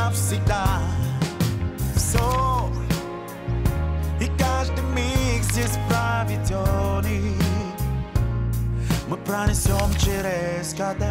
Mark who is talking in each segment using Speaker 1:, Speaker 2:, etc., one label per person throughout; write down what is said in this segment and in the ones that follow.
Speaker 1: навсегда. Все и каждый миг здесь проведенный мы пронесем через года.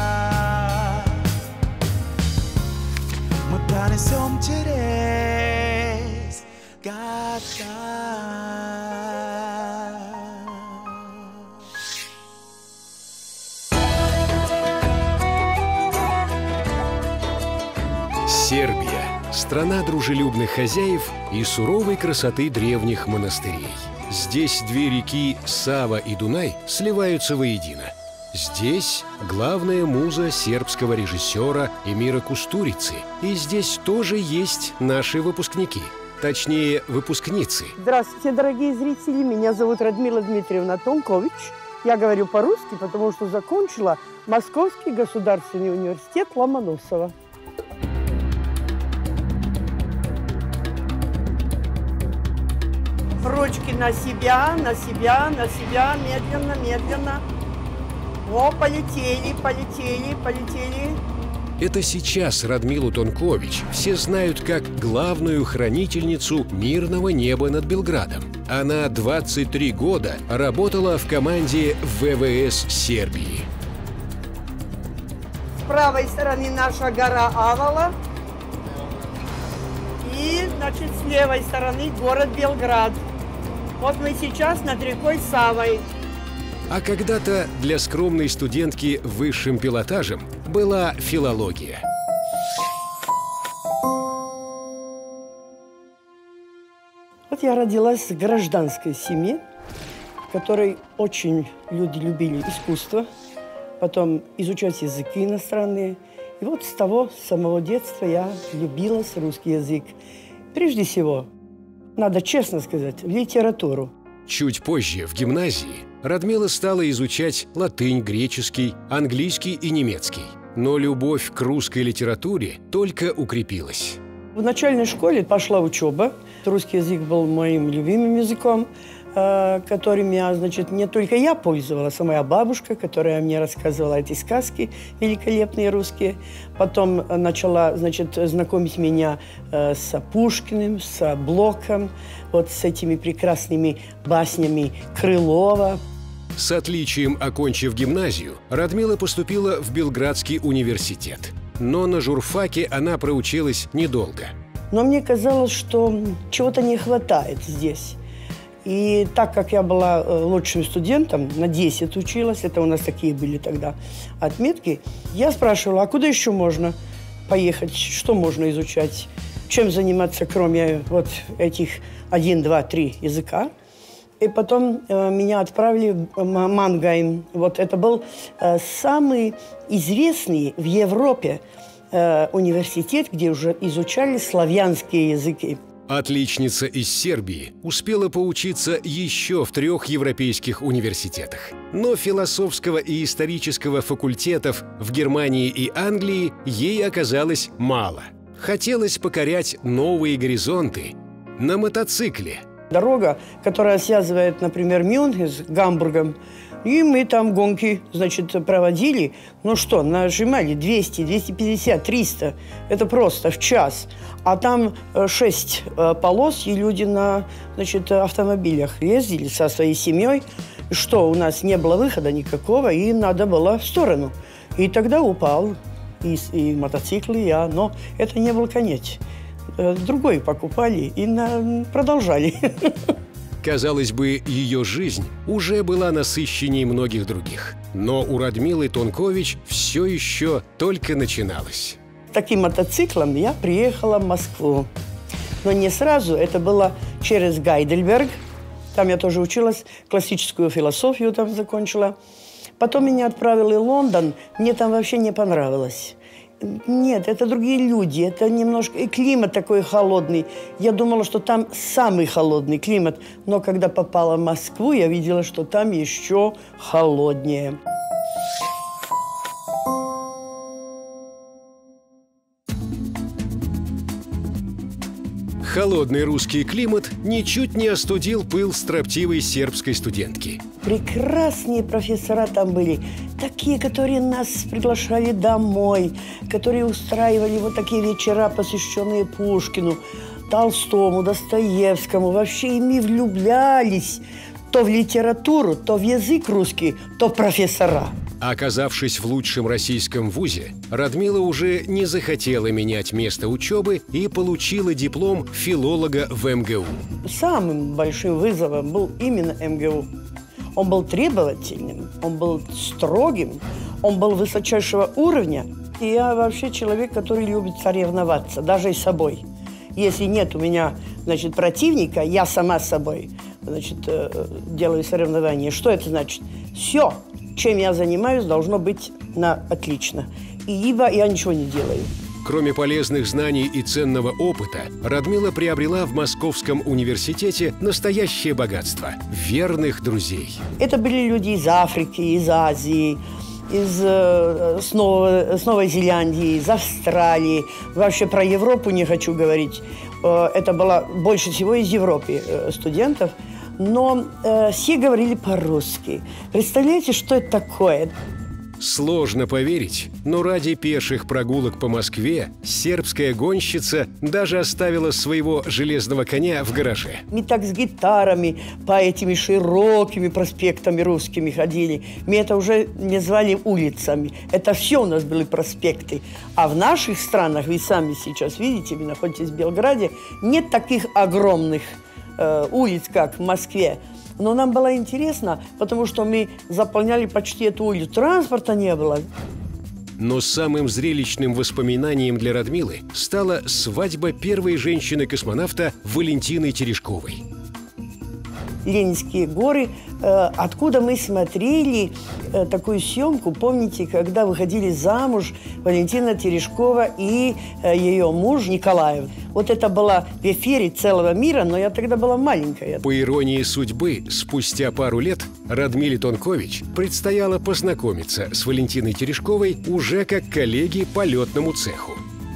Speaker 1: Мы пронесем через года.
Speaker 2: Сербия – страна дружелюбных хозяев и суровой красоты древних монастырей. Здесь две реки Сава и Дунай сливаются воедино. Здесь главная муза сербского режиссера Эмира Кустурицы. И здесь тоже есть наши выпускники. Точнее, выпускницы.
Speaker 3: Здравствуйте, дорогие зрители. Меня зовут Радмила Дмитриевна Тонкович. Я говорю по-русски, потому что закончила Московский государственный университет Ломоносова. Ручки на себя, на себя, на себя. Медленно, медленно. О, полетели, полетели, полетели.
Speaker 2: Это сейчас Радмилу Тонкович все знают как главную хранительницу мирного неба над Белградом. Она 23 года работала в команде ВВС Сербии.
Speaker 3: С правой стороны наша гора Авала. И, значит, с левой стороны город Белград. Вот мы сейчас над рекой Савой.
Speaker 2: А когда-то для скромной студентки высшим пилотажем была филология.
Speaker 3: Вот я родилась в гражданской семье, в которой очень люди любили искусство, потом изучать языки иностранные. И вот с самого детства я влюбилась в русский язык. Прежде всего, надо честно сказать, в литературу.
Speaker 2: Чуть позже, в гимназии, Радмила стала изучать латынь, греческий, английский и немецкий. Но любовь к русской литературе только укрепилась.
Speaker 3: В начальной школе пошла учеба. Русский язык был моим любимым языком, которым я, значит, не только я пользовалась, а моя бабушка, которая мне рассказывала эти сказки великолепные русские. Потом начала, значит, знакомить меня с Пушкиным, с Блоком, вот с этими прекрасными баснями Крылова.
Speaker 2: С отличием окончив гимназию, Радмила поступила в Белградский университет. Но на журфаке она проучилась недолго.
Speaker 3: Но мне казалось, что чего-то не хватает здесь. И так как я была лучшим студентом, на 10 училась, это у нас такие были тогда отметки, я спрашивала, а куда еще можно поехать, что можно изучать, чем заниматься, кроме вот этих 1, 2, 3 языка. И потом меня отправили в Мангайм. Вот это был самый известный в Европе университет, где уже изучали славянские языки.
Speaker 2: Отличница из Сербии успела поучиться еще в 3 европейских университетах. Но философского и исторического факультетов в Германии и Англии ей оказалось мало. Хотелось покорять новые горизонты на мотоцикле.
Speaker 3: Дорога, которая связывает, например, Мюнхен с Гамбургом, и мы там гонки, значит, проводили. Ну что, нажимали 200, 250, 300. Это просто в час. А там 6 полос, и люди на, значит, автомобилях ездили со своей семьей. Что, у нас не было выхода никакого, и надо было в сторону. И тогда упал и мотоцикл, и я. Но это не был конец. Другой покупали и продолжали.
Speaker 2: Казалось бы, ее жизнь уже была насыщенней многих других. Но у Радмилы Тонкович все еще только начиналось.
Speaker 3: Таким мотоциклом я приехала в Москву. Но не сразу, это было через Гайдельберг. Там я тоже училась, классическую философию там закончила. Потом меня отправили в Лондон, мне там вообще не понравилось. Нет, это другие люди, это немножко... И климат такой холодный. Я думала, что там самый холодный климат. Но когда попала в Москву, я видела, что там еще холоднее.
Speaker 2: Холодный русский климат ничуть не остудил пыл строптивой сербской студентки.
Speaker 3: Прекрасные профессора там были. Такие, которые нас приглашали домой, которые устраивали вот такие вечера, посвященные Пушкину, Толстому, Достоевскому. Вообще ими влюблялись то в литературу, то в язык русский, то в профессора.
Speaker 2: Оказавшись в лучшем российском вузе, Радмила уже не захотела менять место учебы и получила диплом филолога в МГУ.
Speaker 3: Самым большим вызовом был именно МГУ. Он был требовательным, он был строгим, он был высочайшего уровня. И я вообще человек, который любит соревноваться, даже и с собой. Если нет у меня, значит, противника, я сама с собой, значит, делаю соревнования. Что это значит? Все, чем я занимаюсь, должно быть на отлично. Ибо я ничего не делаю.
Speaker 2: Кроме полезных знаний и ценного опыта, Радмила приобрела в Московском университете настоящее богатство – верных друзей.
Speaker 3: Это были люди из Африки, из Азии, с Новой Зеландии, из Австралии. Вообще про Европу не хочу говорить. Это было больше всего из Европы студентов. Но все говорили по-русски. Представляете, что это такое?
Speaker 2: Сложно поверить, но ради пеших прогулок по Москве сербская гонщица даже оставила своего железного коня в гараже.
Speaker 3: Мы так с гитарами по этими широкими проспектами русскими ходили. Мы это уже не звали улицами. Это все у нас были проспекты. А в наших странах, вы сами сейчас видите, вы находитесь в Белграде, нет таких огромных улиц, как в Москве. Но нам было интересно, потому что мы заполняли почти эту улицу. Транспорта не было.
Speaker 2: Но самым зрелищным воспоминанием для Радмилы стала свадьба первой женщины-космонавта Валентины Терешковой.
Speaker 3: Ленинские горы, откуда мы смотрели такую съемку, помните, когда выходили замуж Валентина Терешкова и ее муж Николаев. Вот это было в эфире целого мира, но я тогда была маленькая.
Speaker 2: По иронии судьбы, спустя пару лет Радмиле Тонкович предстояло познакомиться с Валентиной Терешковой уже как коллеги по летному цеху.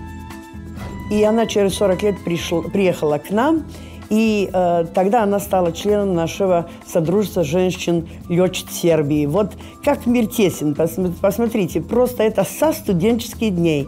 Speaker 3: И она через 40 лет приехала к нам. И тогда она стала членом нашего Содружества женщин-летчиц Сербии. Вот как мир тесен, посмотрите, просто это со студенческих дней.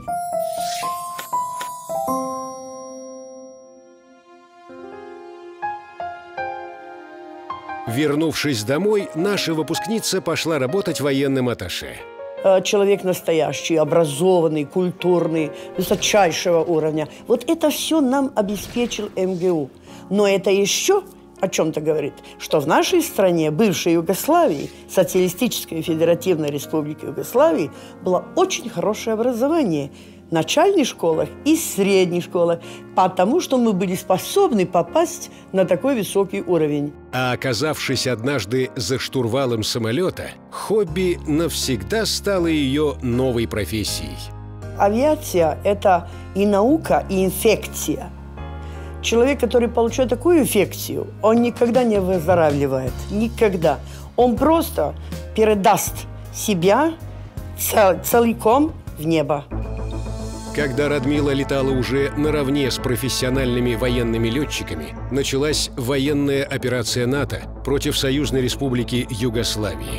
Speaker 2: Вернувшись домой, наша выпускница пошла работать военным атташе.
Speaker 3: Человек настоящий, образованный, культурный, высочайшего уровня. Вот это все нам обеспечил МГУ. Но это еще о чем-то говорит, что в нашей стране, бывшей Югославии, Социалистической Федеративной Республики Югославии, было очень хорошее образование в начальных школах и средних школах, потому что мы были способны попасть на такой высокий уровень.
Speaker 2: А оказавшись однажды за штурвалом самолета, хобби навсегда стало ее новой профессией.
Speaker 3: Авиация – это и наука, и инфекция. Человек, который получает такую инфекцию, он никогда не выздоравливает. Никогда. Он просто передаст себя целиком в небо.
Speaker 2: Когда Радмила летала уже наравне с профессиональными военными летчиками, началась военная операция НАТО против Союзной Республики Югославии.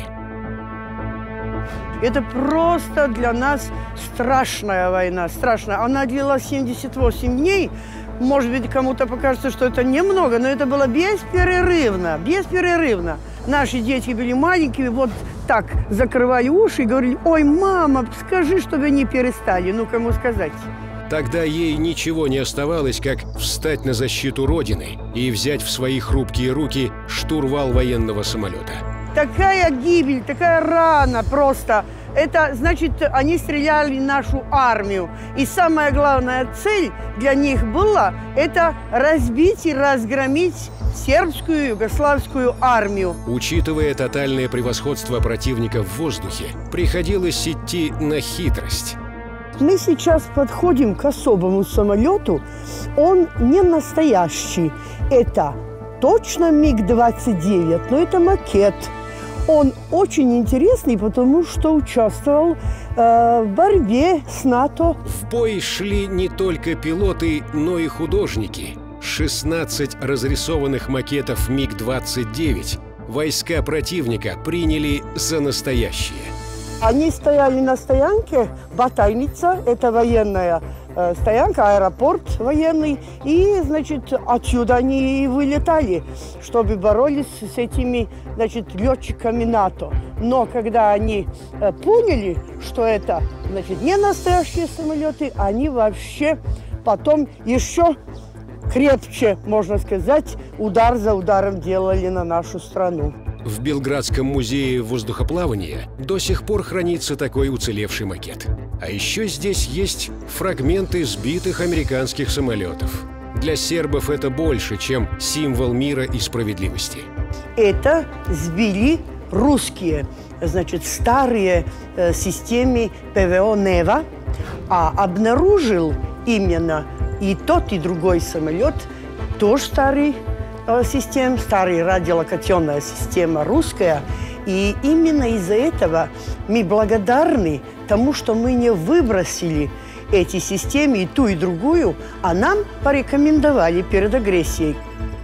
Speaker 3: Это просто для нас страшная война, страшная. Она длилась 78 дней. Может быть, кому-то покажется, что это немного, но это было беспрерывно, беспрерывно. Наши дети были маленькими, вот так закрывали уши и говорили: ой, мама, скажи, чтобы они перестали. Ну, кому сказать?
Speaker 2: Тогда ей ничего не оставалось, как встать на защиту Родины и взять в свои хрупкие руки штурвал военного самолета.
Speaker 3: Такая гибель, такая рана просто. Это значит, они стреляли в нашу армию. И самая главная цель для них была – это разбить и разгромить сербскую югославскую армию.
Speaker 2: Учитывая тотальное превосходство противника в воздухе, приходилось идти на хитрость.
Speaker 3: Мы сейчас подходим к особому самолету. Он не настоящий. Это точно МиГ-29, но это макет. Он очень интересный, потому что участвовал в борьбе с НАТО.
Speaker 2: В бой шли не только пилоты, но и художники. 16 разрисованных макетов МиГ-29 войска противника приняли за настоящие.
Speaker 3: Они стояли на стоянке Батайница, это военная стоянка, аэропорт военный, и, значит, отсюда они и вылетали, чтобы боролись с этими, значит, летчиками НАТО. Но когда они поняли, что это, значит, не настоящие самолеты, они вообще потом еще крепче, можно сказать, удар за ударом делали на нашу страну.
Speaker 2: В Белградском музее воздухоплавания до сих пор хранится такой уцелевший макет. А еще здесь есть фрагменты сбитых американских самолетов. Для сербов это больше, чем символ мира и справедливости.
Speaker 3: Это сбили русские, значит, старые системы ПВО «Нева», а обнаружил именно и тот, и другой самолет, тоже старый система, старая радиолокационная система русская. И именно из-за этого мы благодарны тому, что мы не выбросили эти системы, и ту, и другую, а нам порекомендовали перед агрессией.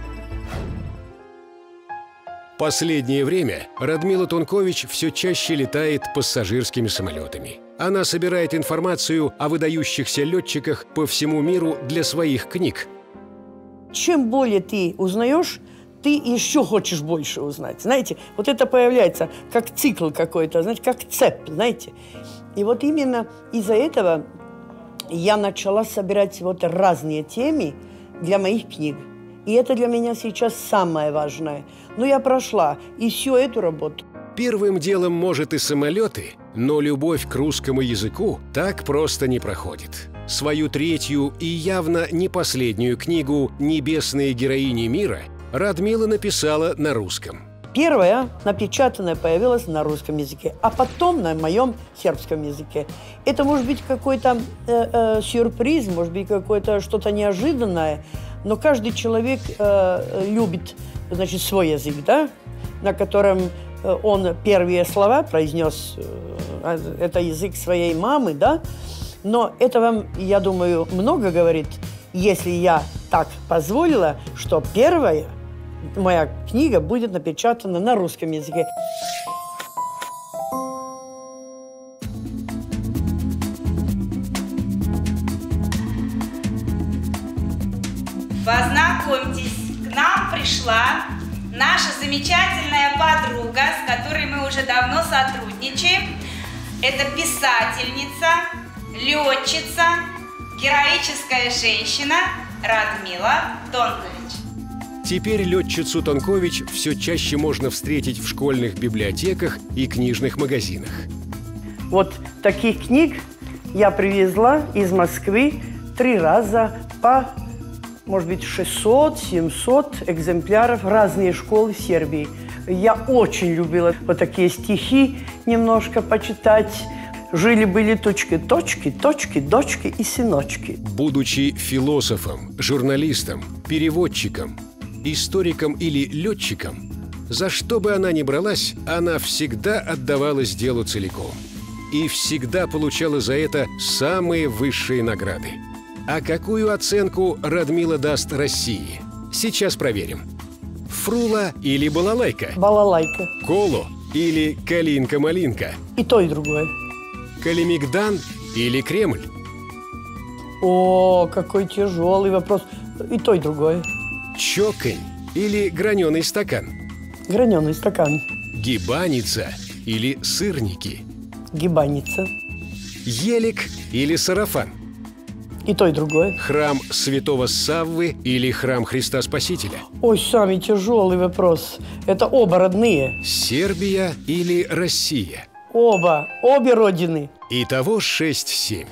Speaker 2: Последнее время Радмила Тонкович все чаще летает пассажирскими самолетами. Она собирает информацию о выдающихся летчиках по всему миру для своих книг.
Speaker 3: Чем более ты узнаешь, ты еще хочешь больше узнать. Знаете, вот это появляется как цикл какой-то, знаете, как цепь, знаете. И вот именно из-за этого я начала собирать вот разные темы для моих книг. И это для меня сейчас самое важное. Но я прошла и всю эту работу.
Speaker 2: Первым делом, может, и самолеты, но любовь к русскому языку так просто не проходит. Свою третью и явно не последнюю книгу «Небесные героини мира» Радмила написала на русском.
Speaker 3: Первая напечатанная появилась на русском языке, а потом на моем сербском языке. Это может быть какой-то сюрприз, может быть какое-то что-то неожиданное, но каждый человек любит, значит, свой язык, да, на котором он первые слова произнес, это язык своей мамы, да. Но это вам, я думаю, много говорит, если я так позволила, что первая моя книга будет напечатана на русском языке.
Speaker 4: Познакомьтесь, к нам пришла наша замечательная подруга, с которой мы уже давно сотрудничаем. Это писательница, летчица, героическая женщина Радмила Тонкович.
Speaker 2: Теперь летчицу Тонкович все чаще можно встретить в школьных библиотеках и книжных магазинах.
Speaker 3: Вот таких книг я привезла из Москвы 3 раза по, может быть, 600-700 экземпляров, разные школы в Сербии. Я очень любила вот такие стихи немножко почитать. Жили-были точки, точки, точки, дочки и сыночки.
Speaker 2: Будучи философом, журналистом, переводчиком, историком или летчиком, за что бы она ни бралась, она всегда отдавалась делу целиком. И всегда получала за это самые высшие награды. А какую оценку Радмила даст России? Сейчас проверим. Фрула или балалайка?
Speaker 3: Балалайка.
Speaker 2: Коло или калинка-малинка?
Speaker 3: И то, и другое.
Speaker 2: Калимигдан или Кремль?
Speaker 3: О, какой тяжелый вопрос. И то, и другое.
Speaker 2: Чокань или граненый стакан?
Speaker 3: Граненый стакан.
Speaker 2: Гибаница или сырники?
Speaker 3: Гибаница.
Speaker 2: Елик или сарафан?
Speaker 3: И то, и другое.
Speaker 2: Храм Святого Саввы или храм Христа Спасителя?
Speaker 3: Ой, самый тяжелый вопрос. Это оба родные.
Speaker 2: Сербия или Россия?
Speaker 3: Оба. Обе родины.
Speaker 2: Итого 6-7.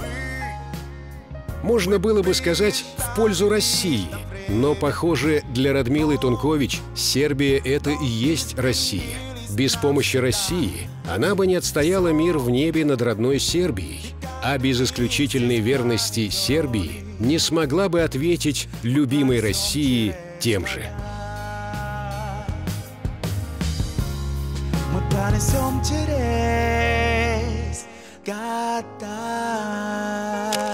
Speaker 2: Можно было бы сказать в пользу России, но, похоже, для Радмилы Тонкович Сербия – это и есть Россия. Без помощи России она бы не отстояла мир в небе над родной Сербией, а без исключительной верности Сербии не смогла бы ответить любимой России тем же.
Speaker 1: Мы понесем через года.